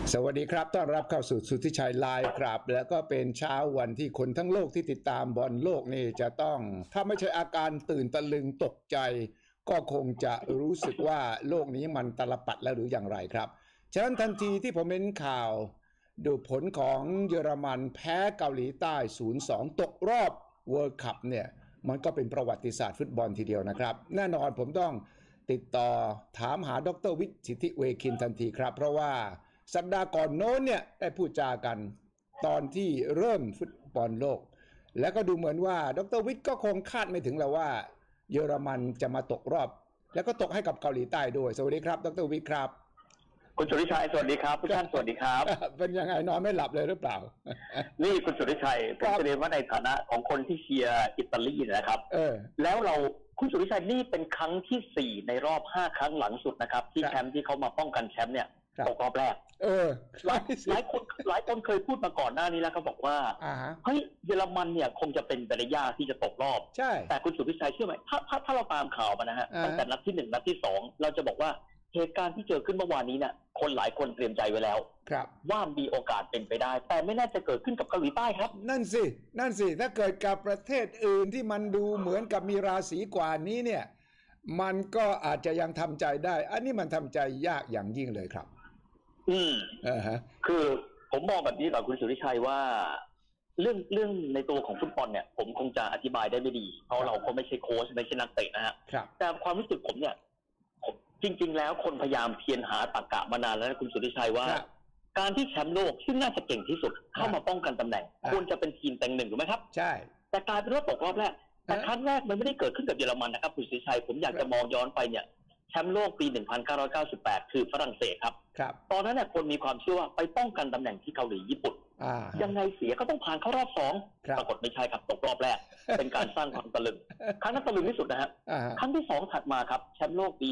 สวัสดีครับต้อนรับเข้าสู่สุทธิชัยไลฟ์ครับแล้วก็เป็นเช้าวันที่คนทั้งโลกที่ติดตามบอลโลกนี่จะต้องถ้าไม่ใช่อาการตื่นตะลึงตกใจก็คงจะรู้สึกว่าโลกนี้มันตลปัดแล้วหรืออย่างไรครับฉะนั้นทันทีที่ผมเห็นข่าวดูผลของเยอรมันแพ้เกาหลีใต้ 0-2 ตกรอบเวิลด์คัพเนี่ยมันก็เป็นประวัติศาสตร์ฟุตบอลทีเดียวนะครับแน่นอนผมต้องติดต่อถามหาดร.วิทย์ สิทธิเวคินทันทีครับเพราะว่าสัปดาห์ก่อนโน้นเนี่ยได้พูดจากันตอนที่เริ่มฟุตบอลโลกแล้วก็ดูเหมือนว่าดร.วิทย์ก็คงคาดไม่ถึงแล้วว่าเยอรมันจะมาตกรอบแล้วก็ตกให้กับเกาหลีใต้ด้วยสวัสดีครับดร.วิทย์ครับคุณสุริชัยสวัสดีครับทุกท่านสวัสดีครับเป็นยังไงนอนไม่หลับเลยหรือเปล่านี่คุณสุริชัยผมจะเรียนว่าในฐานะของคนที่เชียร์อิตาลีนะครับแล้วเราคุณสุริชัยนี่เป็นครั้งที่4ในรอบ5ครั้งหลังสุดนะครับที่แชมป์ที่เขามาป้องกันแชมป์เนี่ยตกรอบแรกหลายคนเคยพูดมาก่อนหน้านี้แล้วเขาบอกว่าเฮ้ยเยอรมันเนี่ยคงจะเป็นไปได้ยากที่จะตกรอบใช่แต่คุณสุริชัยเชื่อไหมถ้าเราตามข่าวมานะฮะตั้งแต่นัดที่1นัดที่2เราจะบอกว่าเหตุการณ์ที่เกิดขึ้นเมื่อวานนี้เนี่ยคนหลายคนเตรียมใจไว้แล้วว่ามีโอกาสเป็นไปได้แต่ไม่น่าจะเกิดขึ้นกับเกาหลีใต้ครับนั่นสิถ้าเกิดกับประเทศอื่นที่มันดูเหมือนกับมีราศีกว่านี้เนี่ยมันก็อาจจะยังทำใจได้อันนี้มันทำใจยากอย่างยิ่งเลยครับคือผมมองแบบนี้ต่อคุณสุริชัยว่าเรื่องในตัวของฟุตบอลเนี่ยผมคงจะอธิบายได้ไม่ดีเพราะเราก็ไม่ใช่โค้ชไม่ใช่นักเตะนะฮะแต่ความรู้สึกผมเนี่ยจริงๆแล้วคนพยายามเพียรหาตรรกะมานานแล้วนะคุณสุริชัยว่าการที่แชมป์โลกซึ่งน่าจะเก่งที่สุดเข้ามาป้องกันตำแหน่งควรจะเป็นทีมเต็งหนึ่งถูกไหมครับใช่แต่กลายเป็นว่าตกรอบแรกแต่ครั้งแรกมันไม่ได้เกิดขึ้นกับเยอรมันนะครับคุณสุริชัยผมอยากจะมองย้อนไปเนี่ยแชมป์โลกปี 1998 คือฝรั่งเศสครับตอนนั้นเนี่ยคนมีความเชื่อว่าไปป้องกันตำแหน่งที่เกาหลีญี่ปุ่นยังไงเสียก็ต้องผ่านเข้ารอบ2ปรากฏไม่ใช่ครับตกรอบแรกเป็นการสร้างความตะลึงครั้งนั้นตะลึงที่สุดนะฮะครั้งที่2ถัดมาครับแชมป์โลกปี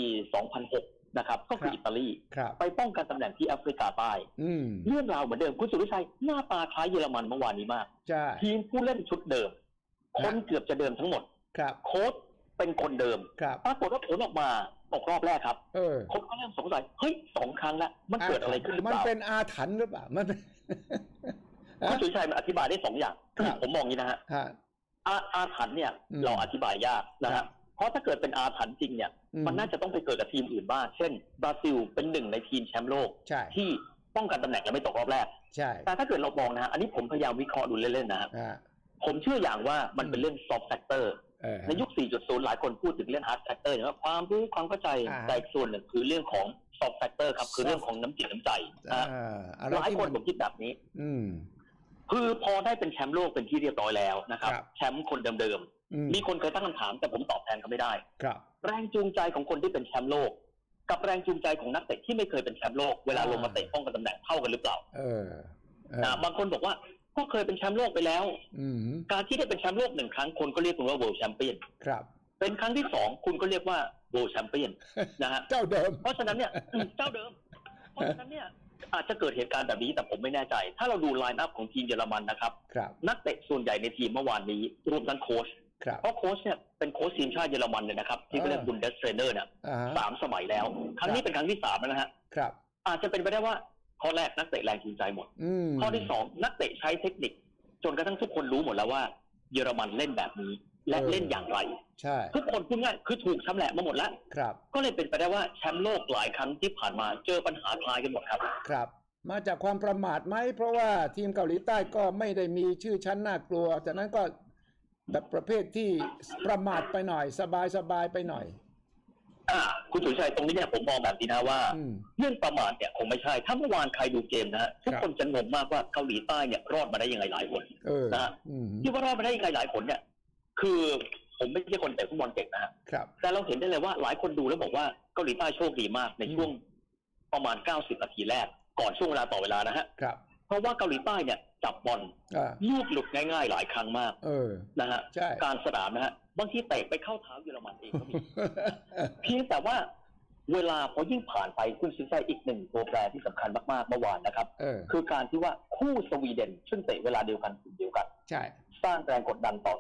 2006 นะครับก็คืออิตาลีไปป้องกันตำแหน่งที่แอฟริกาใต้เรื่องราวเหมือนเดิมคุณสุริชัยหน้าตาคล้ายเยอรมันเมื่อวานนี้มากทีมผู้เล่นชุดเดิมคนเกือบจะเดิมทั้งหมดโค้ชเป็นคนเดิมปรากฏว่าผลออกมาตกรอบแรกครับคนก็เริ่มสงสัยเฮ้ย2 ครั้งแล้วมันเกิดอะไรขึ้นหรือเปล่ามันเป็นอาถรรพ์หรือเปล่ามันคุณสุริชัยมันอธิบายได้2อย่างผมมองงี้นะฮะอาถรรพ์เนี่ยเราอธิบายยากนะฮะเพราะถ้าเกิดเป็นอาถรรพ์จริงเนี่ยมันน่าจะต้องไปเกิดกับทีมอื่นบ้างเช่นบราซิลเป็น1ในทีมแชมป์โลกที่ป้องกันตำแหน่งและไม่ตกรอบแรกแต่ถ้าเกิดเรามองนะฮะอันนี้ผมพยายามวิเคราะห์ดูเล่นๆนะครับผมเชื่ออย่างว่ามันเป็นเรื่อง soft factor ในยุค 4.0 หลายคนพูดถึงเรื่อง hard factor อย่างว่าความรู้ความเข้าใจแต่อีกส่วนหนึ่งคือเรื่องของ soft factor ครับคือเรื่องของน้ำจิตน้ำใจหลายคนผมคิดแบบนี้คือพอได้เป็นแชมป์โลกเป็นที่เรียบร้อยแล้วนะครับแชมป์คนเดิมๆมีคนเคยตั้งคำถามแต่ผมตอบแทนเขาไม่ได้แรงจูงใจของคนที่เป็นแชมป์โลกกับแรงจูงใจของนักเตะที่ไม่เคยเป็นแชมป์โลกเวลาลงมาเตะป้องกันตำแหน่งเท่ากันหรือเปล่าบางคนบอกว่าก็เคยเป็นแชมป์โลกไปแล้วการที่ได้เป็นแชมป์โลก1 ครั้งคนก็เรียกคุณว่า World Champion เป็นครั้งที่2คุณก็เรียกว่า World Champion นะฮะเจ้าเดิมเพราะฉะนั้นเนี่ยเจ้าเดิมเพราะฉะนั้นเนี่ยอาจจะเกิดเหตุการณ์แบบนี้แต่ผมไม่แน่ใจถ้าเราดูไลน์อัพของทีมเยอรมันนะครับนักเตะส่วนใหญ่ในทีมเมื่อวานนี้รวมทั้งโค้ชเพราะโค้ชเนี่ยเป็นโค้ชทีมชาติเยอรมันเลยนะครับที่เรียกบุนเดสเทรนเนอร์เนี่ย3 สมัยแล้วครั้งนี้เป็นครั้งที่3แล้วนะฮะอาจจะเป็นไปได้ว่าข้อแรกนักเตะแรงจูงใจหมดข้อที่2นักเตะใช้เทคนิคจนกระทั่งทุกคนรู้หมดแล้วว่าเยอรมันเล่นแบบนี้และเล่นอย่างไรทุกคนพูดง่ายคือถูกชำแหละมาหมดแล้วก็เลยเป็นไปได้ว่าแชมป์โลกหลายครั้งที่ผ่านมาเจอปัญหาคล้ายกันหมดครับมาจากความประมาทไหมเพราะว่าทีมเกาหลีใต้ก็ไม่ได้มีชื่อชั้นน่ากลัวจากนั้นก็แบบประเภทที่ประมาทไปหน่อยสบายไปหน่อยคุณสุริชัยตรงนี้เนี่ยผมมองแบบนี้นะว่าเรื่องประมาทเนี่ยคงไม่ใช่ถ้าเมื่อวานใครดูเกมนะทุกคนจะงงมากว่าเกาหลีใต้เนี่ยรอดมาได้ยังไงหลายคนนะที่ว่ารอดมาได้ยังไงหลายคนเนี่ยคือผมไม่ใช่คนเตะฟุตบอลเก่งนะฮะแต่เราเห็นได้เลยว่าหลายคนดูแล้วบอกว่าเกาหลีใต้โชคดีมากในช่วงประมาณ90 นาทีแรกก่อนช่วงเวลาต่อเวลานะฮะเพราะว่าเกาหลีใต้เนี่ยจับบอลลูกหลุดง่ายๆหลายครั้งมากนะฮะการสนามนะฮะบางทีเตะไปเข้าเท้าเยอรมันเองก็มีเพียงแต่ว่าเวลาพอยิ่งผ่านไปคุณสุริชัยอีก1ตัวแปรที่สำคัญมากๆเมื่อวานนะครับคือการที่ว่าคู่สวีเดนซึ่งเตะเวลาเดียวกันกลุ่มเดียวกันสร้างแรงกดดันต่อเนื่อง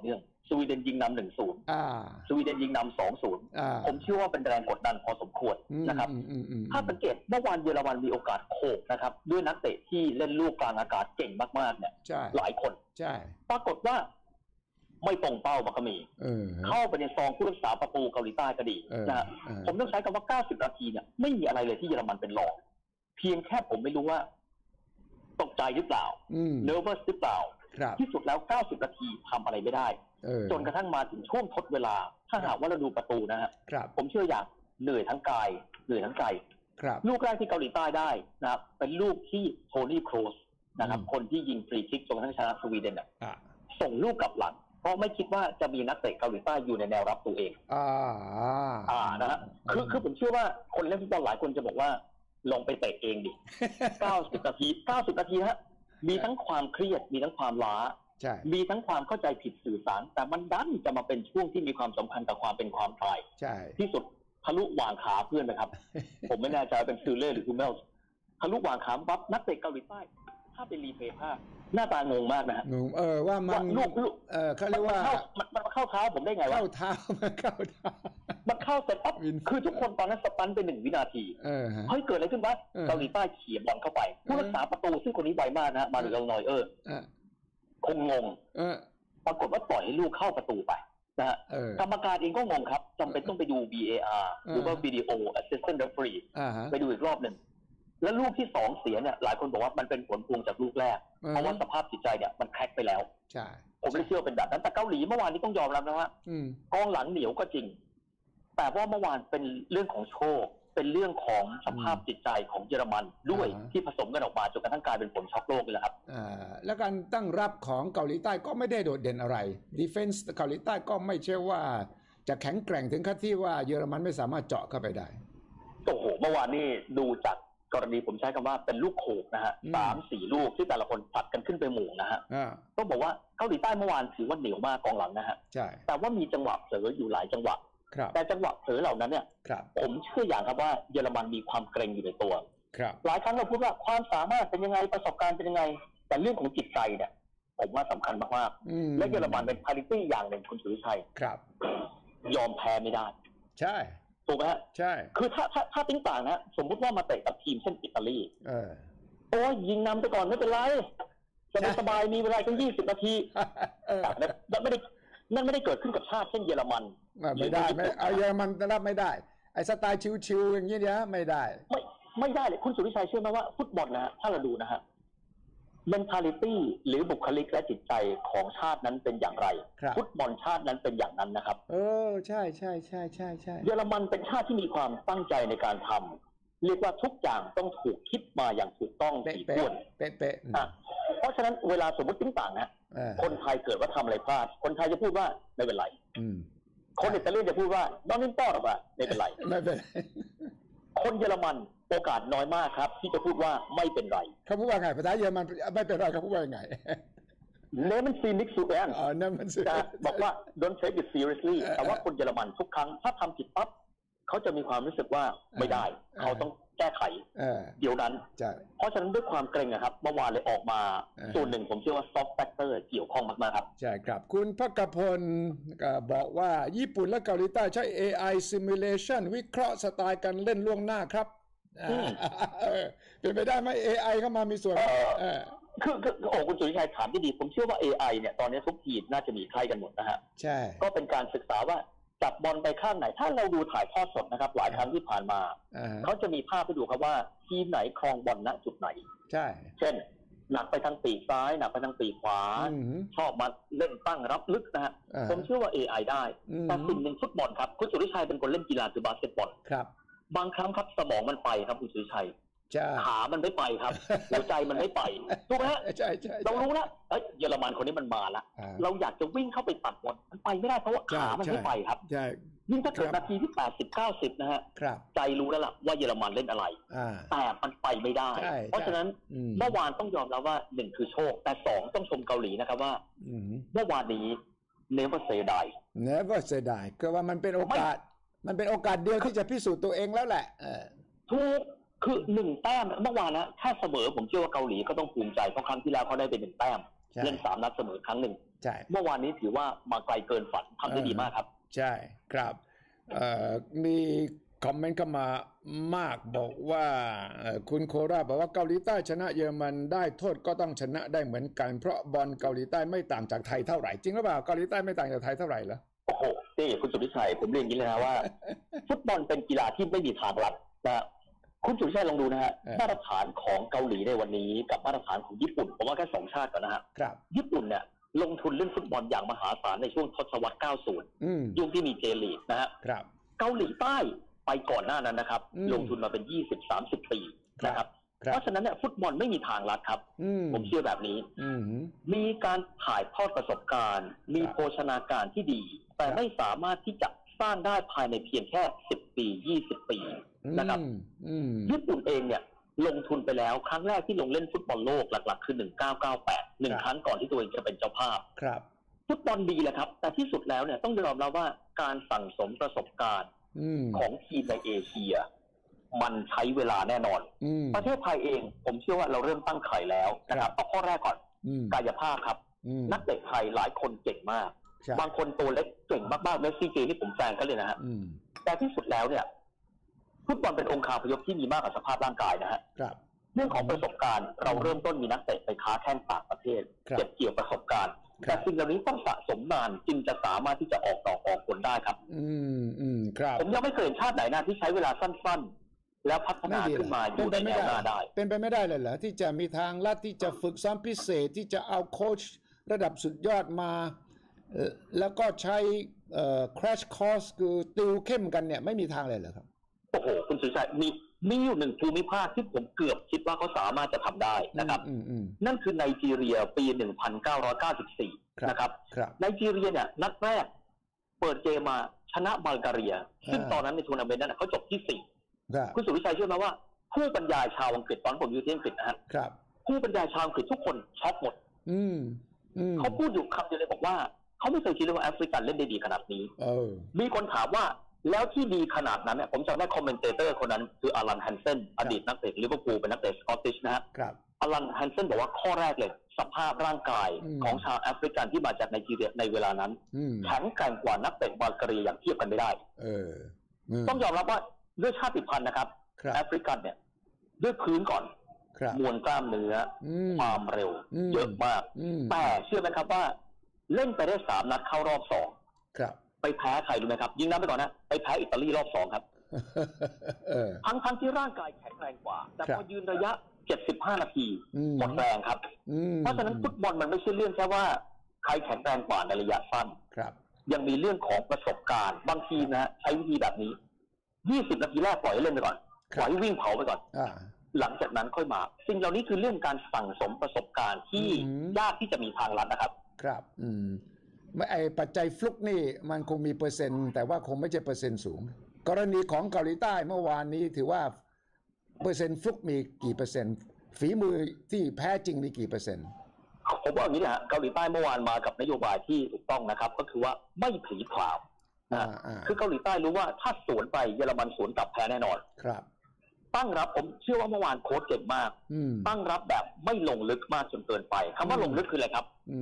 สวีเดนยิงนำ 1-0 สวีเดนยิงนำ 2-0 ผมเชื่อว่าเป็นแรงกดดันพอสมควรนะครับถ้าสังเกตเมื่อวานเยอรมันมีโอกาสโขกนะครับด้วยนักเตะที่เล่นลูกกลางอากาศเก่งมากๆเนี่ยหลายคนปรากฏว่าไม่ตรงเป้ามันก็มีเข้าไปในซองผู้รักษาประตูเกาหลีใต้ก็ดีนะผมต้องใช้คำว่า90นาทีเนี่ยไม่มีอะไรเลยที่เยอรมันเป็นรองเพียงแค่ผมไม่รู้ว่าตกใจหรือเปล่าเนอร์เวอร์สหรือเปล่าที่สุดแล้ว90นาทีทำอะไรไม่ได้จนกระทั่งมาถึงช่วงทดเวลาถ้าหากว่าเราดูประตูนะฮะผมเชื่ออย่างเหนื่อยทั้งกายเหนื่อยทั้งใจลูกแรกที่เกาหลีใต้ได้นะครับเป็นลูกที่โทนี่โครสนะครับคนที่ยิงฟรีคิกจนกระทั่งชนะสวีเดนส่งลูกกลับหลังเพราะไม่คิดว่าจะมีนักเตะเกาหลีใต้อยู่ในแนวรับตัวเองนะฮะคือผมเชื่อว่าคนเล่นฟุตบอลหลายคนจะบอกว่าลงไปเตะเองดิ90นาทีฮะมีทั้งความเครียดมีทั้งความล้ามีทั้งความเข้าใจผิดสื่อสารแต่มันดันจะมาเป็นช่วงที่มีความสำคัญกับความเป็นความตายที่สุดทะลุวางขาเพื่อนนะครับ ผมไม่แน่ใจเป็นซิลเล่หรือคูเมลทะลุวางขาปั๊บนักเตะเกาหลีใต้ถ้าเป็นรีเพย์ภาพหน้าตางงมากนะงงว่ามันลูกเขาเรียกว่ามันเข้าเท้าผมได้ไงวะเข้าเท้ามันเข้าเสร็จปั๊บคือทุกคนตอนนั้นสตันไป1 วินาทีเฮ้ยเกิดอะไรขึ้นวะเกาหลีใต้เขี่ยบอลเข้าไปผู้รักษาประตูซึ่งคนนี้ไวมากนะมาริโอ นอยเออร์คงงงปรากฏว่าปล่อยให้ลูกเข้าประตูไปนะฮะกรรมการเองก็งงครับจำเป็นต้องไปดู VAR หรือว่า Video Assistant Referee ไปดูอีกรอบหนึ่งแล้วลูกที่2เสียเนี่ยหลายคนบอกว่ามันเป็นผลพวงจากลูกแรกเพราะว่าสภาพจิตใจเนี่ยมันแคร็กไปแล้วผมไม่เชื่อเป็นแบบนั้นแต่เกาหลีเมื่อวานนี้ต้องยอมรับนะว่ากองหลังเหนียวก็จริงแต่ว่าเมื่อวานเป็นเรื่องของโชคเป็นเรื่องของสภาพจิตใจของเยอรมันด้วยที่ผสมกันออกมาจนกระทั่งกลายเป็นผลช็อกโลกเลยครับแล้วการตั้งรับของเกาหลีใต้ก็ไม่ได้โดดเด่นอะไรดีเฟนส์เกาหลีใต้ก็ไม่ใช่ว่าจะแข็งแกร่งถึงขั้นที่ว่าเยอรมันไม่สามารถเจาะเข้าไปได้โอ้โหเมื่อวานนี้ดูจากกรณีผมใช้คำว่าเป็นลูกโขกนะฮะ3-4 ลูกที่แต่ละคนผัดกันขึ้นไปหมู่นะฮะต้องบอกว่าเกาหลีใต้เมื่อวานถือว่าเหนียวมากกองหลังนะฮะแต่ว่ามีจังหวะเผลออยู่หลายจังหวะแต่จังหวะเผลอเหล่านั้นเนี่ยผมเชื่ออย่างครับว่าเยอรมันมีความเกรงอยู่ในตัวหลายครั้งเราพูดว่าความสามารถเป็นยังไงประสบการณ์เป็นยังไงแต่เรื่องของจิตใจเนี่ยผมว่าสำคัญมากๆและเยอรมันเป็น parity อย่างหนึ่งคุณสุริชัยยอมแพ้ไม่ได้ใช่ถูกไหมฮะใช่คือถ้าติ้งต่างนะสมมุติว่ามาเตะกับทีมเช่นอิตาลีโอ้ยยิงนำไปก่อนไม่เป็นไรสบายมีเวลาแค่20 นาทีนั่นไม่ได้เกิดขึ้นกับชาติเช่นเยอรมันไม่ได้เอาเยอรมันรับไม่ได้ไอ้สไตล์ชิวๆอย่างนี้เนี่ยไม่ได้เลยคุณสุริชัยเชื่อไหมว่าฟุตบอลนะฮะถ้าเราดูนะฮะ mentality หรือบุคลิกและจิตใจของชาตินั้นเป็นอย่างไรฟุตบอลชาตินั้นเป็นอย่างนั้นนะครับใช่เยอรมันเป็นชาติที่มีความตั้งใจในการทำเรียกว่าทุกอย่างต้องถูกคิดมาอย่างถูกต้องถี่ถ้วนเป๊ะเพราะฉะนั้นเวลาสมมติติ้งต่างนะคนไทยเกิดว่าทำอะไรพลาดคนไทยจะพูดว่าไม่เป็นไรคนอิตาลีจะพูดว่าน้องนิ่มต้อหรอกว่าไม่เป็นไรคนเยอรมันโอกาสน้อยมากครับที่จะพูดว่าไม่เป็นไรเขาพูดว่าไงภาษาเยอรมันไม่เป็นไรเขาพูดว่าไงเนมันซีนิกซูแอนบอกว่า don't take it seriously แต่ว่าคนเยอรมันทุกครั้งถ้าทำผิดปั๊บเขาจะมีความรู้สึกว่าไม่ได้เขาต้องแก้ไขเดี๋ยวนั้นเพราะฉะนั้นด้วยความเกรงนะครับเมื่อวานเลยออกมาส่วนหนึ่งผมเชื่อว่า soft factor เกี่ยวข้องมากๆครับใช่ครับคุณภกพลบอกว่าญี่ปุ่นและเกาหลีใต้ใช้ AI simulation วิเคราะห์สไตล์การเล่นล่วงหน้าครับเป็นไปได้ไหม AI เข้ามามีส่วนคือคุณสุริชัยถามที่ดีผมเชื่อว่า AI เนี่ยตอนนี้ทุกทีมน่าจะมีใครกันหมดนะฮะใช่ก็เป็นการศึกษาว่าจับบอลไปข้างไหนถ้าเราดูถ่ายทอดสดนะครับหลายครั้งที่ผ่านมาเขาจะมีภาพให้ดูครับว่าทีมไหนครองบอลณจุดไหนใช่เช่นหนักไปทางปีกซ้ายหนักไปทางปีกขวาชอบมาเล่นตั้งรับลึกนะฮะผมเชื่อว่า AI ได้แต่สิ่งหนึ่งฟุตบอลครับคุณสุริชัยเป็นคนเล่นกีฬาคือบาสเกตบอลครับบางครั้งครับสมองมันไปครับคุณสุริชัยขามันไม่ไปครับหัวใจมันไม่ไปถูกไหมฮะใช่เรารู้แล้วเยอรมันคนนี้มันมาแล้วเราอยากจะวิ่งเข้าไปตัดบอลมันไปไม่ได้เพราะว่าขามันไม่ไปครับยิ่งถ้าเกิดนาทีที่80-90นะฮะใจรู้แล้วล่ะว่าเยอรมันเล่นอะไรแต่มันไปไม่ได้เพราะฉะนั้นเมื่อวานต้องยอมรับว่า1คือโชคแต่2ต้องชมเกาหลีนะครับว่าเมื่อวานนี้ never say die ก็ว่ามันเป็นโอกาสเดียวที่จะพิสูจน์ตัวเองแล้วแหละทุกคือ1แต้มเมื่อวานนะถ้าเสมอผมเชื่อว่าเกาหลีก็ต้องภูมิใจเพราะครั้งที่แล้วเขาได้เป็น1แต้มเล่น3 นัดเสมอครั้งหนึ่งใช่เมื่อวานนี้ถือว่ามาไกลเกินฝันทำได้ดีมากครับใช่ครับมีคอมเมนต์เข้ามามากบอกว่าคุณโคราบอกว่าเกาหลีใต้ชนะเยอรมันได้โทษก็ต้องชนะได้เหมือนกันเพราะบอลเกาหลีใต้ไม่ต่างจากไทยเท่าไหร่จริงหรือเปล่าเกาหลีใต้ไม่ต่างจากไทยเท่าไหร่เหรอโอ้โหนี่คุณสุทธิชัยผมเรียนอย่างนี้เลยนะว่า ฟุตบอลเป็นกีฬาที่ไม่มีทางลัดนะคุณสุทธิชัยลองดูนะฮะมาตรฐานของเกาหลีในวันนี้กับมาตรฐานของญี่ปุ่นผมว่าแค่2 ชาติก่อนนะฮะญี่ปุ่นเนี่ยลงทุนเล่นฟุตบอลอย่างมหาศาลในช่วงทศวรรษ 90 ยุคที่มีเจลีกนะฮะเกาหลีใต้ไปก่อนหน้านั้นนะครับลงทุนมาเป็น 20-30 ปีนะครับเพราะฉะนั้นเนี่ยฟุตบอลไม่มีทางลัดครับผมเชื่อแบบนี้มีการถ่ายทอดประสบการณ์มีโภชนาการที่ดีแต่ไม่สามารถที่จะสร้างได้ภายในเพียงแค่10 ปี 20 ปีนะครับญี่ปุ่นเองเนี่ยลงทุนไปแล้วครั้งแรกที่ลงเล่นฟุตบอลโลกหลักๆคือ1998 1 ครั้งก่อนที่ตัวเองจะเป็นเจ้าภาพฟุตบอลดีแหละครับแต่ที่สุดแล้วเนี่ยต้องยอมรับว่าการสั่งสมประสบการณ์ของทีมในเอเชียมันใช้เวลาแน่นอนประเทศไทยเองผมเชื่อว่าเราเริ่มตั้งไข่แล้วนะครับเอาข้อแรกก่อนกายภาพครับนักเตะไทยหลายคนเก่งมากบางคนตัวเล็กเก่งมากๆเมสซี่เจนี่ผมแซงกันเลยนะฮะแต่ที่สุดแล้วเนี่ยฟุตบอลเป็นองค์คาพยพที่มีมากกว่าสภาพร่างกายนะฮะเรื่องของประสบการณ์เราเริ่มต้นมีนักเตะไปค้าแข้งต่างประเทศเก็บเกี่ยวประสบการณ์แต่สิ่งเหล่านี้ต้องสะสมนานจึงจะสามารถที่จะออกดอกออกผลได้ครับผมยังไม่เคยเห็นชาติไหนนะที่ใช้เวลาสั้นๆแล้วพัฒนาขึ้นมาอยู่ในแนวหน้าได้เป็นไปไม่ได้เลยเหรอที่จะมีทางลัดที่จะฝึกซ้อมพิเศษที่จะเอาโค้ชระดับสุดยอดมาแล้วก็ใช้crash course คือติวเข้มกันเนี่ยไม่มีทางเลยเหรอครับโอ้โหคุณสุชัยมีอยู่หนึ่งภูมิภาคที่ผมเกือบคิดว่าเขาสามารถจะทำได้นะครับนั่นคือไนจีเรียปี 1994 นะครับไนจีเรียเนี่ยนัดแรกเปิดเกมมาชนะบัลแกเรียซึ่งตอนนั้นในทัวร์นาเมนต์นั้นเขาจบที่4คุณสุวิชัยเชื่อไหมว่าผู้บรรยายชาวอังกฤษตอนผมอยู่ที่อังกฤษนะฮะผู้บรรยายชาวอังกฤษทุกคนช็อกหมดเขาพูดอยู่คำเดียวเลยบอกว่าเขาไม่เคยคิดเลยว่าแอฟริกันเล่นได้ดีขนาดนี้มีคนถามว่าแล้วที่ดีขนาดนั้นเนี่ยผมจำได้คอมเมนเตเตอร์คนนั้นคืออลัน แฮนเซนอดีตนักเตะลิเวอร์พูลเป็นนักเตะสกอตติชนะฮะอลัน แฮนเซนบอกว่าข้อแรกเลยสภาพร่างกายของชาวแอฟริกันที่มาจากไนจีเรียในเวลานั้นแข็งแกร่งกว่านักเตะบัลแกเรียอย่างเทียบกันไม่ได้ต้องยอมรับว่าด้วยชาติพันธุ์นะครับแอฟริกันเนี่ยด้วยพื้นก่อนมวลกล้ามเนื้อความเร็วเยอะมากแต่เชื่อไหมครับว่าเล่นไปได้3 นัดเข้ารอบ2ไปแพ้ใครรู้ไหมครับยิงน้ำไปก่อนนะไปแพ้อิตาลีรอบ2ครับทั้งที่ร่างกายแข็งแรงกว่าแต่พอยืนระยะ75 นาทีหมดแรงครับเพราะฉะนั้นฟุตบอลมันไม่ใช่เรื่องแค่ว่าใครแข็งแรงกว่าในระยะสั้นยังมีเรื่องของประสบการณ์บางทีนะใช้วิธีแบบนี้20 นาทีแรกปล่อยให้เล่นไปก่อนปล่อยให้วิ่งเผาไปก่อนหลังจากนั้นค่อยมาสิ่งเหล่านี้คือเรื่องการสั่งสมประสบการณ์ที่ยากที่จะมีทางลัดนะครับครับไอ้ปัจจัยฟลุกนี่มันคงมีเปอร์เซ็นต์แต่ว่าคงไม่ใช่เปอร์เซ็นต์สูงกรณีของเกาหลีใต้เมื่อวานนี้ถือว่าเปอร์เซ็นต์ฟลุกมีกี่เปอร์เซ็นต์ฝีมือที่แพ้จริงมีกี่เปอร์เซ็นต์ผมว่าอย่างนี้แหละเกาหลีใต้เมื่อวานมากับนโยบายที่ถูกต้องนะครับก็คือว่าไม่ผลีผลามคือเกาหลีใต้รู้ว่าถ้าสวนไปเยอรมันสวนกลับแพ้แน่นอนครับตั้งรับผมเชื่อว่าเมื่อวานโค้ชเก่งมากตั้งรับแบบไม่ลงลึกมากจนเกินไปคำว่าลงลึกคืออะไรครับ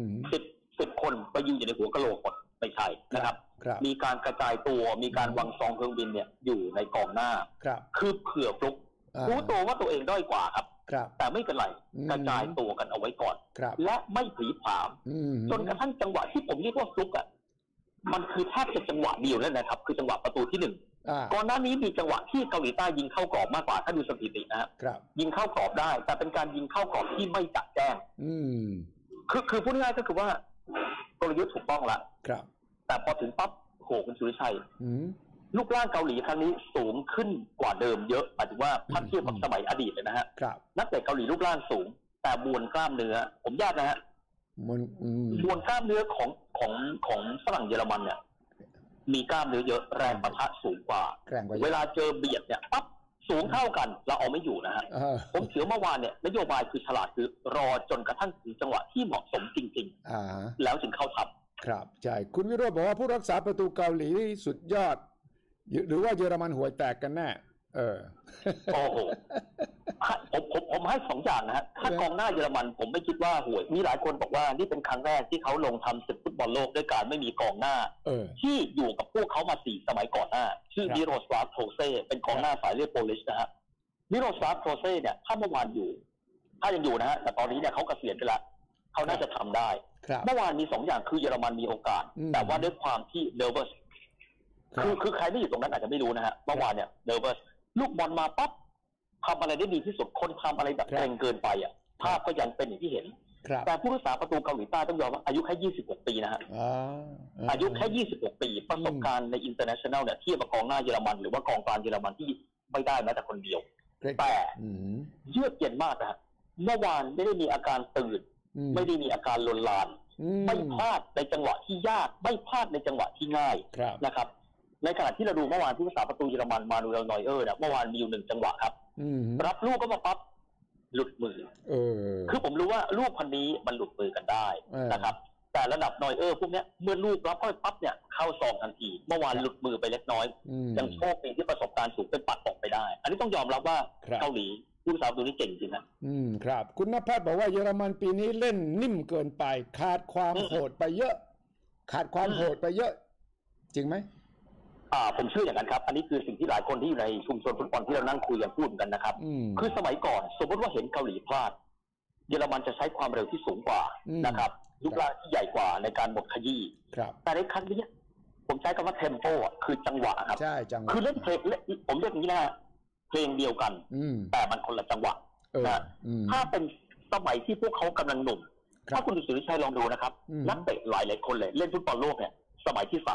10 คนไปยืนอยู่ในหัวกะโหลกหมดไม่ใช่นะครับมีการกระจายตัวมีการวางซองเครื่องบินเนี่ยอยู่ในกองหน้าคือเผื่อฟลุกรู้ตัวว่าตัวเองด้อยกว่าครับแต่ไม่เป็นไรกระจายตัวกันเอาไว้ก่อนและไม่ผลีผลามจนกระทั่งจังหวะที่ผมเรียกว่าฟลุกอ่ะมันคือแทบจะจังหวะเดียวแล้วนะครับคือจังหวะประตูที่1ก่อนหน้านี้มีจังหวะที่เกาหลีใต้ยิงเข้ากรอบมากกว่าถ้าดูสถิตินะครับยิงเข้ากรอบได้แต่เป็นการยิงเข้ากรอบที่ไม่จัดแจ้งคือพูดง่ายๆก็คือว่ากลยุทธ์ถูกต้องละแต่พอถึงปั๊บโหคุณสุริชัยลูกร่างเกาหลีครั้งนี้สูงขึ้นกว่าเดิมเยอะหมายถึงว่าถ้าเทียบกับสมัยอดีตเลยนะฮะนักเตะเกาหลีรูปร่างสูงแต่มวลกล้ามเนื้อผมยากนะฮะมวลกล้ามเนื้อของฝรั่งเยอรมันเนี่ยมีกล้ามเนื้อเยอะแรงปะทะสูงกว่าเวลาเจอเบียดเนี่ยปั๊บสูงเท่ากันเราเอาไม่อยู่นะฮะผมเชื่อเมื่อวานเนี่ยนโยบายคือฉลาดคือรอจนกระทั่งถึงจังหวะที่เหมาะสมจริงๆแล้วถึงเข้าทำครับใช่คุณวิโรจน์บอกว่าผู้รักษาประตูเกาหลีสุดยอดหรือว่าเยอรมันห่วยแตกกันแน่โอ้โหผมให้2 อย่างนะฮะถ้ากองหน้าเยอรมันผมไม่คิดว่าห่วยมีหลายคนบอกว่านี่เป็นครั้งแรกที่เขาลงทำศึกฟุตบอลโลกด้วยการไม่มีกองหน้าที่อยู่กับพวกเขามา4 สมัยก่อนหน้าชื่อมิโรสลาฟ โคลเซ่เป็นกองหน้าสายเลือดโปลิชนะฮะมิโรสลาฟ โคลเซ่เนี่ยถ้าเมื่อวานอยู่ถ้ายังอยู่นะฮะแต่ตอนนี้เนี่ยเขาเกษียณไปแล้วเขาน่าจะทำได้เมื่อวานมี2 อย่างคือเยอรมันมีโอกาสแต่ว่าด้วยความที่เนอร์เวอร์สคือใครไม่อยู่ตรงนั้นอาจจะไม่รู้นะฮะเมื่อวานเนี่ยเนอร์เวอร์สลูกบอลมาปั๊บทำอะไรได้ดีที่สุดคนทำอะไรแบบเกรงเกินไปอ่ะภาพก็ยังเป็นอย่างที่เห็นแต่ผู้รักษาประตูเกาหลีใต้ต้องยอมว่าอายุแค่26 ปีนะฮะอายุแค่26 ปีประสบการณ์ในอินเตอร์เนชั่นแนลเนี่ยเทียบกับกองหน้าเยอรมันหรือว่ากองกลางเยอรมันที่ไม่ได้แม้แต่คนเดียวแต่เยือกเย็นมากนะฮะเมื่อวานไม่ได้มีอาการตื่นไม่ได้มีอาการลนลานไม่พลาดในจังหวะที่ยากไม่พลาดในจังหวะที่ง่ายนะครับในขณะที่เราดูเมื่อวานผู้รักษาประตูเยอรมันมานูเอล นอยเออร์เนี่ยเมื่อวานมีอยู่1 จังหวะครับรับลูกก็มาปั๊บหลุดมือคือผมรู้ว่าลูกคนนี้มันหลุดมือกันได้นะครับแต่ระดับนอยเออร์พวกนี้เมื่อลูกรับเข้าไปปั๊บเนี่ยเข้าซองทันทีเมื่อวานหลุดมือไปเล็กน้อยยังโชคดีที่ประสบการณ์สูงเป็นปัดออกไปได้อันนี้ต้องยอมรับว่าเกาหลีผู้รักษาประตูนี่เก่งจริงนะครับคุณณภัทรบอกว่าเยอรมันปีนี้เล่นนิ่มเกินไปขาดความโหดไปเยอะจริงไหมผมเชื่ออย่างนั้นครับอันนี้คือสิ่งที่หลายคนที่อยู่ในชุมชนฟุตบอลที่เรานั่งคุยกันพูดกันนะครับคือสมัยก่อนสมมติว่าเห็นเกาหลีพลาดเยอรมันจะใช้ความเร็วที่สูงกว่านะครับลูกล่างที่ใหญ่กว่าในการบดขยี้แต่ในครั้งนี้ผมใช้คำว่าเทมโปคือจังหวะครับใช่จังหวะคือเล่นเพลงผมเรียกอย่างนี้นะเพลงเดียวกันแต่มันคนละจังหวะนะถ้าเป็นสมัยที่พวกเขากำลังหนุ่มถ้าคุณสุริชัยลองดูนะครับนักเตะหลายคนเลยเล่นฟุตบอลโลกเนี่ยสมัยที่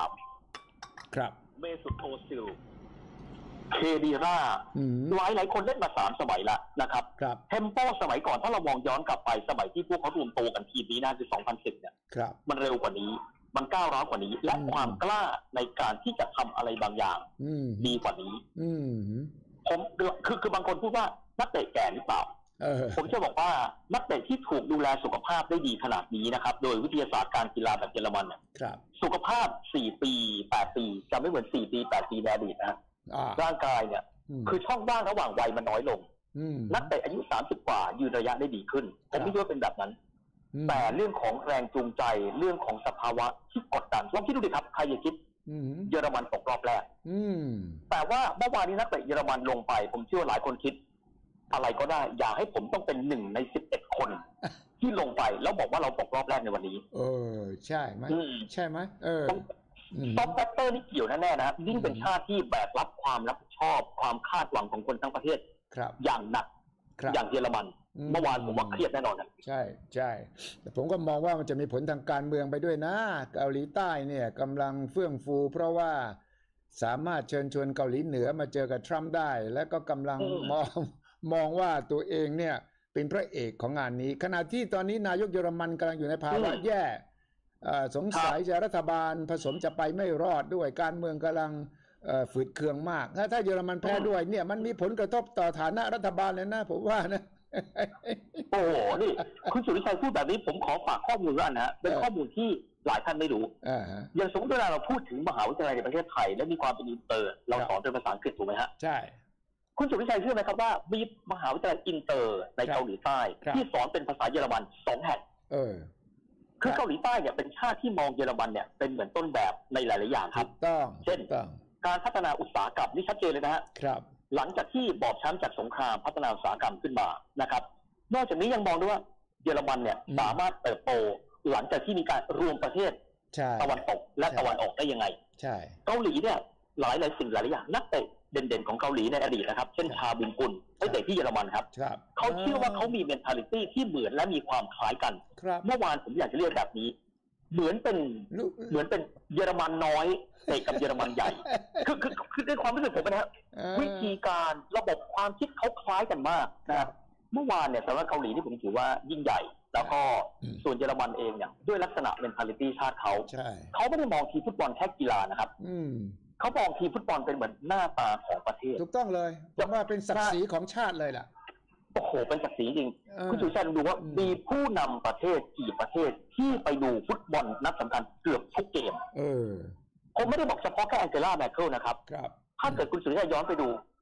3 ครับเมสุตโอซิลเคดีราหลายคนเล่นมา3 สมัยละนะครับเทมโปสมัยก่อนถ้าเรามองย้อนกลับไปสมัยที่พวกเขารวมตัวกันทีมนี้นะคือ2010เนี่ยมันเร็วกว่านี้มันก้าวร้าวกว่านี้และความกล้าในการที่จะทำอะไรบางอย่างดีกว่านี้ผมคือบางคนพูดว่านักเตะแก่หรือเปล่าผมจะบอกว่านักเตะที่ถูกดูแลสุขภาพได้ดีขนาดนี้นะครับโดยวิทยาศาสตร์การกีฬาแบบเยอรมันเนี่ยสุขภาพ4 ปี 8 ปีจะไม่เหมือน4 ปี 8 ปีในอดีตนะร่างกายเนี่ยคือช่องว่างระหว่างวัยมันน้อยลงนักเตะอายุ30 กว่ายืนระยะได้ดีขึ้นผมไม่คิดว่าเป็นแบบนั้นแต่เรื่องของแรงจูงใจเรื่องของสภาวะที่กดดันลองคิดดูดิครับใครจะคิดเยอรมันตกรอบแรกแต่ว่าเมื่อวานนี้นักเตะเยอรมันลงไปผมเชื่อว่าหลายคนคิดอะไรก็ได้อย่าให้ผมต้องเป็น1 ใน 11 คนที่ลงไปแล้วบอกว่าเราตกรอบแรกในวันนี้ใช่ไหมใช่ไหมท็อปแฟกเตอร์นี่เกี่ยวแน่ๆนะยิ่งเป็นชาติที่แบกรับความรับผิดชอบความคาดหวังของคนทั้งประเทศอย่างหนักอย่างเยอรมันเมื่อวานผมว่าเครียดแน่นอนนะใช่แต่ผมก็มองว่ามันจะมีผลทางการเมืองไปด้วยนะเกาหลีใต้เนี่ยกำลังเฟื่องฟูเพราะว่าสามารถเชิญชวนเกาหลีเหนือมาเจอกับทรัมป์ได้และก็กำลังมองว่าตัวเองเนี่ยเป็นพระเอกของงานนี้ขณะที่ตอนนี้นายกเยอรมันกำลังอยู่ในภาวะแย่สงสัยจะรัฐบาลผสมจะไปไม่รอดด้วยการเมืองกำลังฝืดเคืองมากถ้าเยอรมันแพ้ด้วยเนี่ยมันมีผลกระทบต่อฐานะรัฐบาลเลยนะผมว่านะโอ้โหนี่คุณสุริชัยพูดแบบนี้ผมขอฝากข้อมูลด้วยนะเป็นข้อมูลที่หลายท่านไม่รู้อย่างสมมติเวลาเราพูดถึงมหาวิทยาลัยในประเทศไทยและมีความเป็นอินเตอร์เราสอนเป็นภาษาอังกฤษถูกไหมฮะใช่คุณสุริชัยเชื่อไหมครับว่ามีมหาวิทยาลัยอินเตอร์ในเกาหลีใต้ที่สอนเป็นภาษาเยอรมัน2 แห่งคือเกาหลีใต้เนี่ยเป็นชาติที่มองเยอรมันเนี่ยเป็นเหมือนต้นแบบในหลายๆอย่างครับเช่นการพัฒนาอุตสาหกรรมนี่ชัดเจนเลยนะฮะหลังจากที่บอบช้ำจากสงครามพัฒนาอุตสาหกรรมขึ้นมานะครับนอกจากนี้ยังมองด้วยว่าเยอรมันเนี่ยสามารถเติบโตหลังจากที่มีการรวมประเทศตะวันตกและตะวันออกได้ยังไงเกาหลีเนี่ยหลายสิ่งหลายอย่างนักเตะเด่นๆของเกาหลีในอดีตนะครับเช่นชาบุญกุลไปเตะที่เยอรมันครับเขาเชื่อว่าเขามี mentality ที่เหมือนและมีความคล้ายกันเมื่อวานผมอยากจะเรียกแบบนี้เหมือนเป็นเยอรมันน้อยเตะกับเยอรมันใหญ่คือในความรู้สึกผมนะฮะวิธีการระบบความคิดเขาคล้ายกันมากนะครับเมื่อวานเนี่ยสำหรับเกาหลีที่ผมถือว่ายิ่งใหญ่แล้วก็ส่วนเยอรมันเองเนี่ยด้วยลักษณะ mentality ชาติเขาไม่ได้มองทีมฟุตบอลแค่กีฬานะครับเขามองทีมฟุตบอลเป็นเหมือนหน้าตาของประเทศถูกต้องเลยผมว่าเป็นศักดิ์ศรีของชาติเลยล่ะโอ้โหเป็นศักดิ์ศรีจริงคุณสุชัยดูว่ามีผู้นำประเทศกี่ประเทศที่ไปดูฟุตบอลนัดสำคัญเกือบทุกเกมผมไม่ได้บอกเฉพาะแค่แองเจล่าแมคเคิลนะครับถ้าเกิดคุณสุชัยย้อนไปดู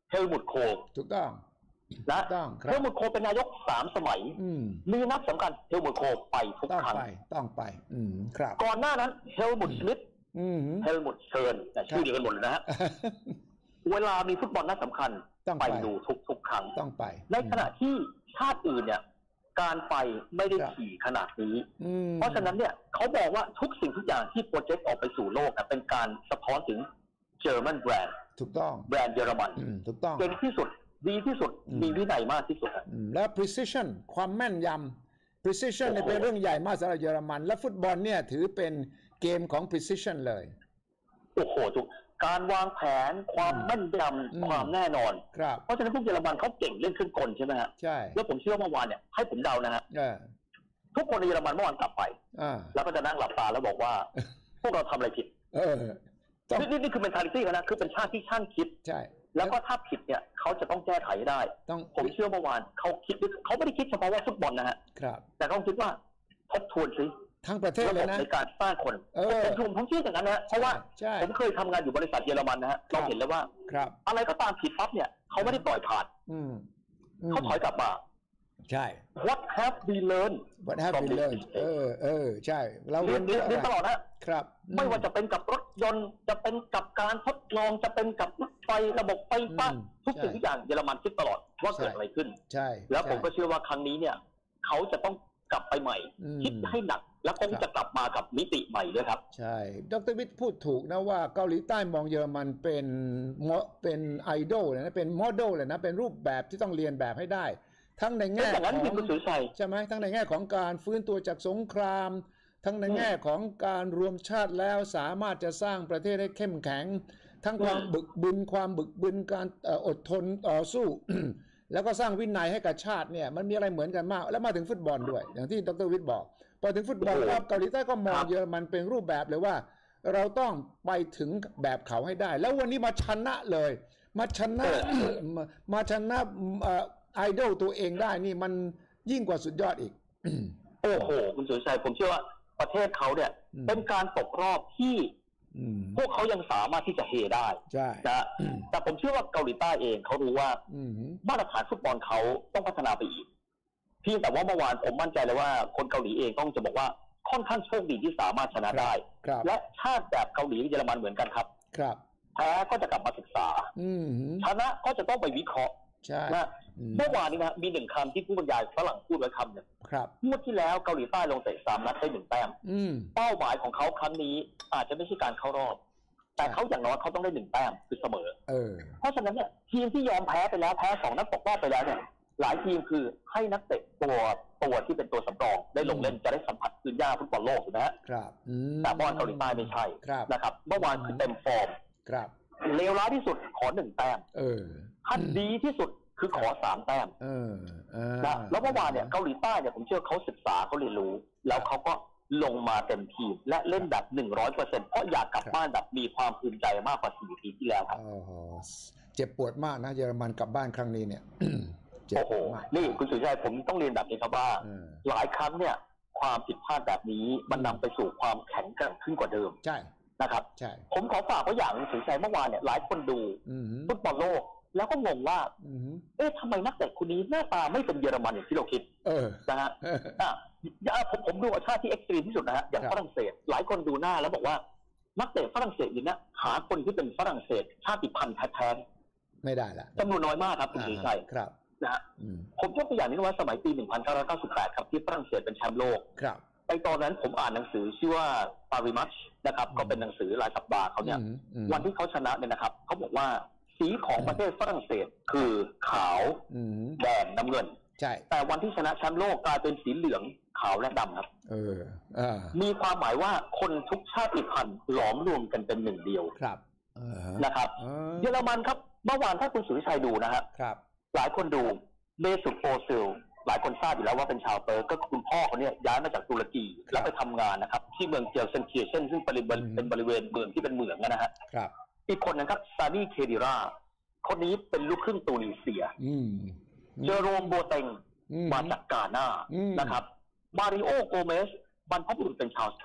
เฮลมุตโคลถูกต้องนะเฮลมุตโคลเป็นนายก3 สมัยมีนัดสำคัญเฮลมุตโคลไปทุกครั้งต้องไปครับก่อนหน้านั้นเฮลมุตสมิธเฮลมุตเชิร์นชื่อเดียวกันหมดเลยนะฮะเวลามีฟุตบอลนัดสำคัญไปดูทุกครั้งต้องไปในขณะที่ชาติอื่นเนี่ยการไปไม่ได้ถี่ขนาดนี้เพราะฉะนั้นเนี่ยเขาบอกว่าทุกสิ่งทุกอย่างที่โปรเจกต์ออกไปสู่โลกเป็นการสะท้อนถึงเยอรมันแบรนด์ถูกต้องแบรนด์เยอรมันถูกต้องเก่งที่สุดดีที่สุดมีวินัยมากที่สุดและ precision ความแม่นยำ precision เนี่ยเป็นเรื่องใหญ่มากสำหรับเยอรมันและฟุตบอลเนี่ยถือเป็นเกมของ precision เลยโอ้โหถูกการวางแผนความแม่นยำความแน่นอนเพราะฉะนั้นพวกเยอรมันเขาเก่งเรื่องเครื่องกลใช่ไหมฮะใช่แล้วผมเชื่อเมื่อวานเนี่ยให้ผมเดานะฮะทุกคนในเยอรมันเมื่อวานกลับไปแล้วก็จะนั่งหลับตาแล้วบอกว่าพวกเราทำอะไรผิดนี่คือ mentality เขานะคือเป็นชาติที่ช่างคิดใช่แล้วก็ถ้าผิดเนี่ยเขาจะต้องแก้ไขได้ผมเชื่อเมื่อวานเขาคิดเขาไม่ได้คิดเฉพาะว่าฟุตบอลนะฮะแต่เขาคิดว่าทบทวนซิทั้งประเทศเลยนะในการสร้างคนผมเชื่ออย่างนั้นนะเพราะว่าผมเคยทำงานอยู่บริษัทเยอรมันนะฮะเราเห็นแล้วว่าอะไรก็ตามผิดปั๊บเนี่ยเขาไม่ได้ปล่อยผ่านเขาถอยกลับมาใช่ What have we learned What have we learned ใช่เราเรียนตลอดนะครับไม่ว่าจะเป็นกับรถยนต์จะเป็นกับการทดลองจะเป็นกับรถไฟระบบไฟฟ้าทุกสิ่งทุกอย่างเยอรมันคิดตลอดว่าเกิดอะไรขึ้นใช่แล้วผมก็เชื่อว่าครั้งนี้เนี่ยเขาจะต้องกลับไปใหม่คิดให้หนักแล้วคงจะกลับมากับมิติใหม่ด้วยครับใช่ดร.วิทย์พูดถูกนะว่าเกาหลีใต้มองเยอรมันเป็นไอดอลเลยนะเป็นโมเดลเลยนะเป็นรูปแบบที่ต้องเรียนแบบให้ได้ทั้งในแง่ของใช่ไหมทั้งในแง่ของการฟื้นตัวจากสงครามทั้งในแง่ของการรวมชาติแล้วสามารถจะสร้างประเทศให้เข้มแข็งทั้งความบึกบึนการอดทนต่อสู้ แล้วก็สร้างวินัยให้กับชาติเนี่ยมันมีอะไรเหมือนกันมากแล้วมาถึงฟุตบอลด้วยอย่างที่ดร.วิทย์บอกพอถึงฟุตบอลแล้วเกาหลีใต้ก็มองเยอรมันเป็นรูปแบบเลยว่าเราต้องไปถึงแบบเขาให้ได้แล้ววันนี้มาชนะเลยมาชนะไอดอลตัวเองได้นี่มันยิ่งกว่าสุดยอดอีกโอ้โหคุณสุรชัยผมเชื่อว่าประเทศเขาเนี่ยเป็นการตกรอบที่พวกเขายังสามารถที่จะเฮได้นะแต่ผมเชื่อว่าเกาหลีใต้เองเขารู้ว่ามาตรฐานฟุตบอลเขาต้องพัฒนาไปอีกเพียงแต่ว่าเมื่อวานผมมั่นใจเลยว่าคนเกาหลีเองต้องจะบอกว่าค่อนข้างโชคดีที่สามารถชนะได้และชาติแบบเกาหลีเยอรมันเหมือนกันครับแพ้ก็จะกลับมาศึกษาชนะก็จะต้องไปวิเคราะห์นะเมื่อวานนี้นะมี1 คำที่ผู้บรรยายฝรั่งพูดไว้คำหนึ่งงวดที่แล้วเกาหลีใต้ลงเตะ3 นัดได้1 แต้มเป้าหมายของเขาครั้งนี้อาจจะไม่ใช่การเข้ารอบแต่เขาอย่างน้อยเขาต้องได้1 แต้มคือเสมอเพราะฉะนั้นเนี่ยทีมที่ยอมแพ้ไปแล้วแพ้2 นัดตกรอบไปแล้วเนี่ยหลายทีมคือให้นักเตะตัวที่เป็นตัวสำรองได้ลงเล่นจะได้สัมผัสพื้นหญ้าฟุตบอลโลกถูกไหมครับแต่บอลเกาหลีใต้ไม่ใช่นะครับเมื่อวานคือเต็มฟอร์มเลวร้ายที่สุดขอ1 แต้มถ้าดีที่สุดคือขอ3 แต้มนะแล้วเมื่อวานเนี่ยเกาหลีใต้เนี่ยผมเชื่อเขาศึกษาเขาเรียนรู้แล้วเขาก็ลงมาเต็มทีมและเล่นแบบ 100% เพราะอยากกลับบ้านแบบมีความภูมิใจมากกว่า4 ปีที่แล้วครับเจ็บปวดมากนะเยอรมันกลับบ้านครั้งนี้เนี่ยโอ้โหนี่คุณสุชัยผมต้องเรียนแบบนี้ครับว่าหลายครั้งเนี่ยความผิดพลาดแบบนี้มันนำไปสู่ความแข็งแกร่งขึ้นกว่าเดิมใช่นะครับผมขอฝากไว้อย่างสุชัยเมื่อวานเนี่ยหลายคนดูฟุตบอลโลกแล้วก็งงว่าทำไมนักเตะคนนี้หน้าตาไม่เป็นเยอรมันอย่างที่เราคิดนะฮะผมดูชาติที่เอ็กซ์ตรีมที่สุดนะฮะอย่างฝรั่งเศสหลายคนดูหน้าแล้วบอกว่านักเตะฝรั่งเศสอย่างนี้หาคนที่เป็นฝรั่งเศสชาติพันธุ์แท้ๆไม่ได้ละจำนวนน้อยมากครับคุณสุชัยนะฮะผมยกตัวอย่างนี้ว่าสมัยปี 1998 ครับที่ฝรั่งเศสเป็นแชมป์โลกในตอนนั้นผมอ่านหนังสือชื่อว่าปาริมัชนะครับก็เป็นหนังสือรายสัปดาห์เขาเนี่ยวันที่เขาชนะเนี่ยนะครับเขาบอกว่าสีของประเทศฝรั่งเศสคือขาวแดงน้ำเงินแต่วันที่ชนะแชมป์โลกกลายเป็นสีเหลืองขาวและดำครับมีความหมายว่าคนทุกชาติพันธุ์หลอมรวมกันเป็นหนึ่งเดียวนะครับเยอรมันครับเมื่อวานถ้าคุณสุริชัยดูนะครับหลายคนดูเมสุตโอซิลหลายคนทราบอยู่แล้วว่าเป็นชาวเติร์กก็คุณพ่อเขาเนี่ยย้ายมาจากตุรกีแล้วไปทำงานนะครับที่เมืองเจลเซนเคียเช่นซึ่งเป็นบริเวณเมืองที่เป็นเหมืองนะฮะอีกคนนะครับซานีเคดิราคนนี้เป็นลูกครึ่งตูนิเซียเจอโรมโบเต็งมาจากกาหน้านะครับมาริโอโกเมสบรรพบุรุษเป็นชาวสเปน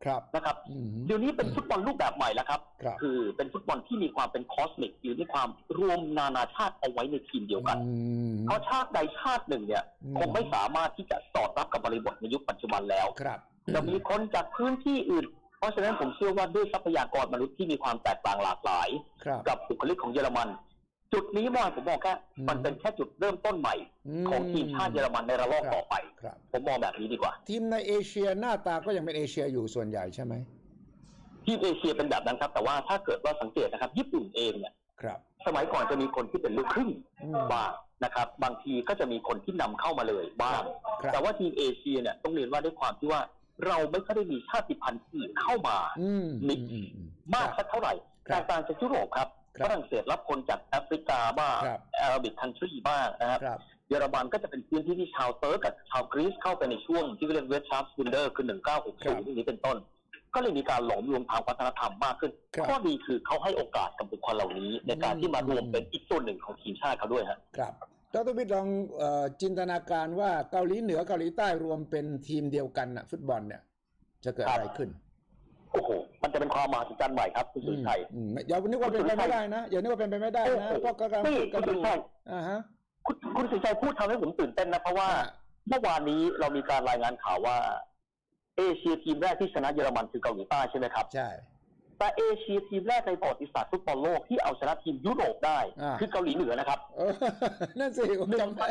นะครับเดี๋ยวนี้เป็นฟุตบอลรูปแบบใหม่แล้วครับ คือเป็นฟุตบอลที่มีความเป็นคอสมิกหรือมีความรวมนานาชาติเอาไว้ในทีมเดียวกันเพราะชาติใดชาติหนึ่งเนี่ยคงไม่สามารถที่จะสอดรับกับบริบทในยุคปัจจุบันแล้วจะมีคนจากพื้นที่อื่นเพราะฉะนั้นผมเชื่อว่าด้วยทรัพยากรมนุษย์ที่มีความแตกต่างหลากหลายกับบุคลิกของเยอรมันจุดนี้ผมมองแค่มันเป็นแค่จุดเริ่มต้นใหม่ของทีมชาติเยอรมันในระลอกต่อไปผมมองแบบนี้ดีกว่าทีมในเอเชียหน้าตาก็ยังเป็นเอเชียอยู่ส่วนใหญ่ใช่ไหมทีมเอเชียเป็นแบบนั้นครับแต่ว่าถ้าเกิดว่าสังเกตนะครับญี่ปุ่นเองเนี่ยสมัยก่อนจะมีคนที่เป็นลูกครึ่งบ้างนะครับบางทีก็จะมีคนที่นำเข้ามาเลยบ้างแต่ว่าทีมเอเชียเนี่ยต้องเรียนว่าด้วยความที่ว่าเราไม่ค่อยได้มีชาติพันธุ์อื่นเข้ามานิดมากสักเท่าไหร่แตกต่างจากยุโรปครับฝรั่งเศสรับคนจากแอฟริกาบ้างอาหรับิกคันทรีบ้างนะครับเยอรมันก็จะเป็นพื้นที่ที่ชาวเติร์กกับชาวกรีซเข้าไปในช่วงที่เรียกเวสชาร์สวินเดอร์คือ1960นี้เป็นต้นก็เลยมีการหลอมรวมทางวัฒนธรรมมากขึ้นข้อดีคือเขาให้โอกาสกับบุคคลเหล่านี้ในการที่มารวมเป็นอีกส่วนหนึ่งของทีมชาติเขาด้วยครับดร.วิทย์ลองจินตนาการว่าเกาหลีเหนือเกาหลีใต้รวมเป็นทีมเดียวกันฟุตบอลเนี่ยจะเกิดอะไรขึ้นโอ้โหมันจะเป็นความมหัศจรรย์ใหม่ครับคุณสุชัยอย่านึกว่าเป็นไปไม่ได้นะอย่านึกว่าเป็นไปไม่ได้นะเพราะกำลังคุณสุชัยคุณสุชัยพูดทำให้ผมตื่นเต้นนะเพราะว่าเมื่อวานนี้เรามีการรายงานข่าวว่าเอเชียทีมแรกที่ชนะเยอรมันคือเกาหลีใต้ใช่ไหมครับใช่แต่เอเชียทีมแรกในประวัติศาสตร์ฟุตบอลโลกที่เอาชนะทีมยุโรปได้คือเกาหลีเหนือนะครับนั่นสิผมจำได้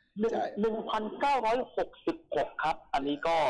1966ครับอันนี้ก็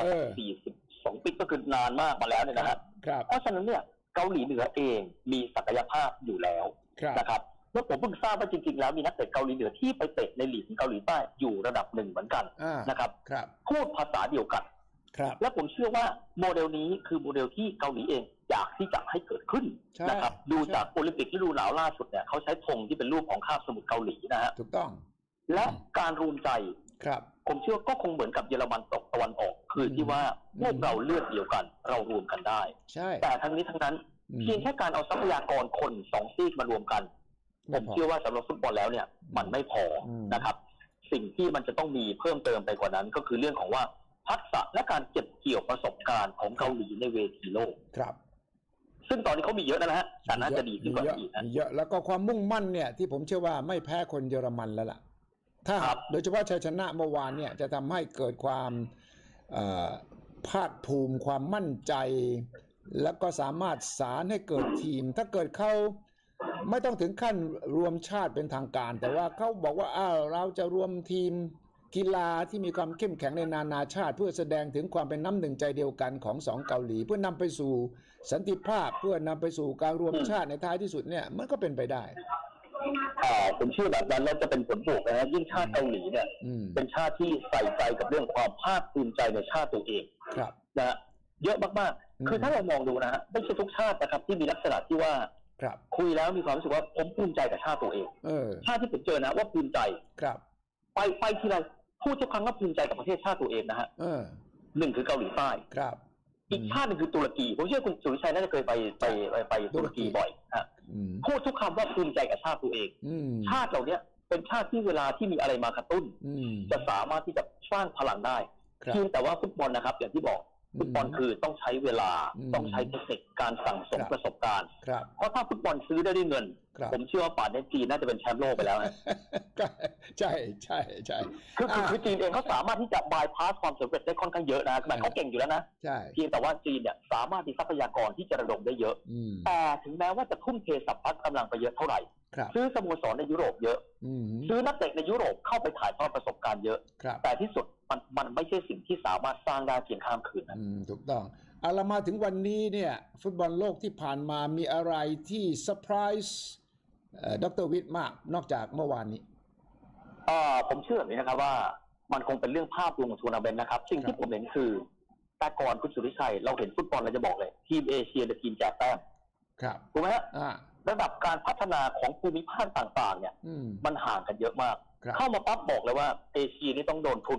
42ปีก็คือนานมากมาแล้วเนี่ยนะครับเพราะฉะนั้นเนี่ยเกาหลีเหนือเองมีศักยภาพอยู่แล้วนะครับแล้วผมเพิ่งทราบว่าจริงๆแล้วมีนักเตะเกาหลีเหนือที่ไปเตะในลีกเกาหลีใต้อยู่ระดับหนึ่งเหมือนกันนะครับพูดภาษาเดียวกันและผมเชื่อว่าโมเดลนี้คือโมเดลที่เกาหลีเองอยากที่จะให้เกิดขึ้นนะครับดูจากโอลิมปิกฤดูหนาวล่าสุดเนี่ยเขาใช้ธงที่เป็นรูปของคาบสมุทรเกาหลีนะฮะถูกต้องและการรวมใจผมเชื่อก็คงเหมือนกับเยอรมันตะวันออกคือที่ว่าพวกเราเลือดเดียวกันเรารวมกันได้แต่ทั้งนี้ทั้งนั้นเพียงแค่การเอาทรัพยากรคน2ซีกมารวมกันผมเชื่อว่าสำหรับฟุตบอลแล้วเนี่ยมันไม่พอนะครับสิ่งที่มันจะต้องมีเพิ่มเติมไปกว่านั้นก็คือเรื่องของว่าทักษะและการเก็บเกี่ยวประสบการณ์ของเกาหลีในเวทีโลกซึ่งตอนนี้เขามีเยอะนะฮะแต่น่าจะดีขึ้นกว่าอีกเยอะแล้วก็ความมุ่งมั่นเนี่ยที่ผมเชื่อว่าไม่แพ้คนเยอรมันแล้วล่ะถ้าโดยเฉพาะชัยชนะเมื่อวานเนี่ยจะทำให้เกิดความภาคภูมิความมั่นใจแล้วก็สามารถสานให้เกิดทีมถ้าเกิดเขาไม่ต้องถึงขั้นรวมชาติเป็นทางการแต่ว่าเขาบอกว่าเราจะรวมทีมกีฬาที่มีความเข้มแข็งในนานาชาติเพื่อแสดงถึงความเป็นน้ำหนึ่งใจเดียวกันของ2เกาหลีเพื่อนำไปสู่สันติภาพเพื่อนำไปสู่การรวมชาติในท้ายที่สุดเนี่ยมันก็เป็นไปได้ผมเชื่อแบบนั้นแล้วจะเป็นผลบวกนะยิ่งชาติเกาหลีเนี่ยเป็นชาติที่ใส่ใจกับเรื่องความภาคภูมิใจในชาติตัวเองนะเยอะมากๆคือถ้าเรามองดูนะฮะไม่ใช่ทุกชาตินะครับที่มีลักษณะที่ว่าคุยแล้วมีความรู้สึกว่าผมภูมิใจกับชาติตัวเองชาติที่ผมเจอนะว่าภูมิใจไปทีไรพูดทุกครั้งว่าภูมิใจกับประเทศชาติตัวเองนะฮะหนึ่งคือเกาหลีใต้อีกชาติหนึ่งคือตุรกีผมเชื่อคุณสุริชัยน่าจะเคยไปตุรกีบ่อยฮะพูดทุกคำว่าภูมิใจกับชาติตัวเองชาติเหล่านี้เป็นชาติที่เวลาที่มีอะไรมากระตุ้นจะสามารถที่จะสร้างพลังได้เพียงแต่ว่าฟุตบอลนะครับอย่างที่บอกฟุตบอลคือต้องใช้เวลาต้องใช้เทคนิคการสั่งสมประสบการณ์เพราะถ้าฟุตบอลซื้อได้ด้วยเงินผมเชื่อว่าป่านนี้จีนน่าจะเป็นแชมป์โลกไปแล้วนะใช่คือจีนเองเขาสามารถที่จะบายพาสความสำเร็จได้ค่อนข้างเยอะนะแต่เขาเก่งอยู่แล้วนะเพียงแต่ว่าจีนเนี่ยสามารถมีทรัพยากรที่จะระดมได้เยอะแต่ถึงแม้ว่าจะทุ่มเทสัพพะกำลังไปเยอะเท่าไหร่ซื้อสโมสรในยุโรปเยอะซื้อนักเตะในยุโรปเข้าไปถ่ายทอดประสบการณ์เยอะแต่ที่สุดมันไม่ใช่สิ่งที่สามารถสร้างได้เพียงข้ามคืนนะถูกต้องเอาละมาถึงวันนี้เนี่ยฟุตบอลโลกที่ผ่านมามีอะไรที่เซอร์ไพรส์ดร.วิทย์มากนอกจากเมื่อวานนี้ผมเชื่อแบบนี้นะครับว่ามันคงเป็นเรื่องภาพรวมของทัวร์นาเมนต์นะครับสิ่งที่ผมเห็นคือแต่ก่อนคุณสุริชัยเราเห็นฟุตบอลเราจะบอกเลยทีมเอเชียเป็นทีมแจกแต้มถูกไหมฮะระดับการพัฒนาของภูมิภาคต่างๆเนี่ยมันห่างกันเยอะมากเข้ามาปั๊บบอกเลยว่าเอเชียนี่ต้องโดนทุน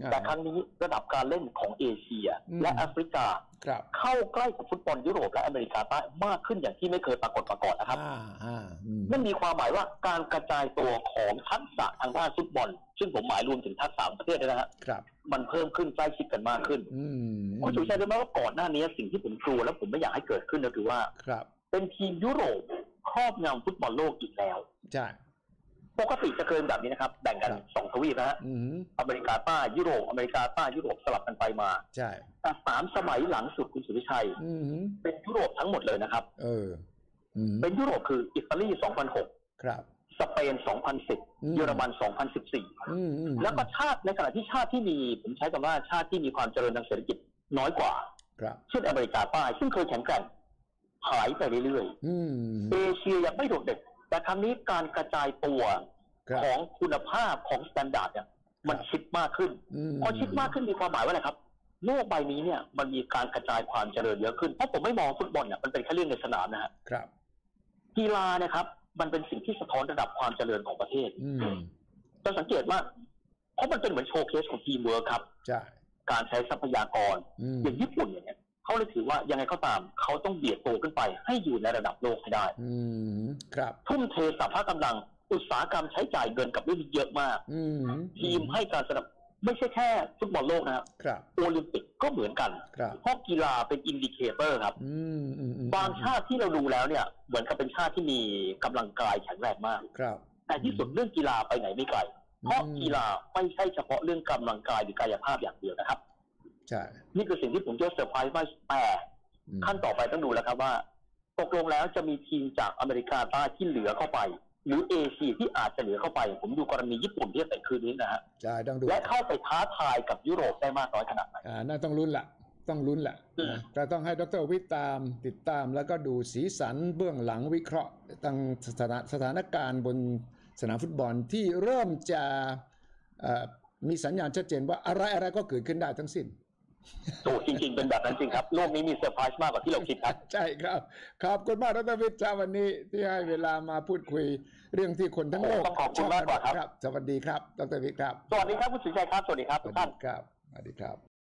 แต่ครั้งนี้ระดับการเล่นของเอเชียและแอฟริกาเข้าใกล้กับฟุตบอลยุโรปและอเมริกาใต้มากขึ้นอย่างที่ไม่เคยปรากฏมาก่อนนะครับนั่นมีความหมายว่าการกระจายตัวของทักษะทางด้านฟุตบอลซึ่งผมหมายรวมถึงทักษะประเทศด้วยนะครับมันเพิ่มขึ้นใกล้ชิดกันมากขึ้นคุณสุชัยรู้ไหมว่าก่อนหน้านี้สิ่งที่ผมกลัวและผมไม่อยากให้เกิดขึ้นก็คือว่าเป็นทีมยุโรปครอบงำฟุตบอลโลกอีกแล้วใช่ปกติจะเกินแบบนี้นะครับแบ่งกัน2ทวีปนะฮะอเมริกาใต้ยุโรปอเมริกาใต้ยุโรปสลับกันไปมาใช่แต่3 สมัยหลังสุดคุณสุวิชัยเป็นยุโรปทั้งหมดเลยนะครับเป็นยุโรปคืออิตาลี2006 ครับสเปน2010เยอรมัน2014แล้วก็ชาติในขณะที่ชาติที่มีผมใช้คำว่าชาติที่มีความเจริญทางเศรษฐกิจน้อยกว่าเช่นอเมริกาใต้ซึ่งเคยแข็งแกร่งหายไปเรื่อยๆเอเชียยังไม่โดดเด่นแต่ครั้งนี้การกระจายตัวของคุณภาพของสแตนดาร์ดเนี่ยมันชิดมากขึ้นพอชิดมากขึ้นมีความหมายว่าอะไรครับโลกใบนี้เนี่ยมันมีการกระจายความเจริญเยอะขึ้นเพราะผมไม่มองฟุตบอลเนี่ยมันเป็นแค่เรื่องในสนามนะครับกีฬานะครับมันเป็นสิ่งที่สะท้อนระดับความเจริญของประเทศจะสังเกตว่าเพราะมันเป็นเหมือนโชว์เคสของทีมเวิร์คครับการใช้ทรัพยากรอย่างญี่ปุ่นอย่างเงี้ยเขาเลยถือว่ายังไงก็ตามเขาต้องเบียดโตขึ้นไปให้อยู่ในระดับโลกให้ได้ครับทุ่มเทสรรพกำลังอุตสาหกรรมใช้จ่ายเงินกับเรื่องนี้เยอะมากทีมให้การสนับไม่ใช่แค่ฟุตบอลโลกนะครับโอลิมปิกก็เหมือนกันเพราะกีฬาเป็นอินดิเคเตอร์ครับบางชาติที่เราดูแล้วเนี่ยเหมือนกับเป็นชาติที่มีกำลังกายแข็งแรงมากแต่ที่สุดเรื่องกีฬาไปไหนไม่ไกลเพราะกีฬาไม่ใช่เฉพาะเรื่องกำลังกายหรือกายภาพอย่างเดียวนะครับนี่คือสิ่งที่ผมเซอร์ไพรส์มากแต่ขั้นต่อไปต้องดูแล้วครับว่าตกลงแล้วจะมีทีมจากอเมริกาใต้ที่เหลือเข้าไปหรือเอเชียที่อาจจะเหลือเข้าไปผมดูกรณีญี่ปุ่นที่จะเตะคืนนี้นะฮะและเข้าไปท้าทายกับยุโรปได้มากน้อยขนาดไหนน่าต้องลุ้นละแต่ต้องให้ดร.วิทย์ติดตามแล้วก็ดูสีสันเบื้องหลังวิเคราะห์ตั้งสถานการณ์บนสนามฟุตบอลที่เริ่มจะมีสัญญาณชัดเจนว่าอะไรก็เกิดขึ้นได้ทั้งสิ้นโอ้จริงๆเป็นแบบนั้นจริงครับโลกนี้มีเซอร์ไพรส์มากกว่าที่เราคิดครับใช่ครับขอบคุณมากดร.วิทย์วันนี้ที่ให้เวลามาพูดคุยเรื่องที่คนทั้งโลกขอบคุณมากกว่าครับสวัสดีครับดร.วิทย์ครับสวัสดีครับคุณสุชัยครับสวัสดีครับทุกท่านครับสวัสดีครับ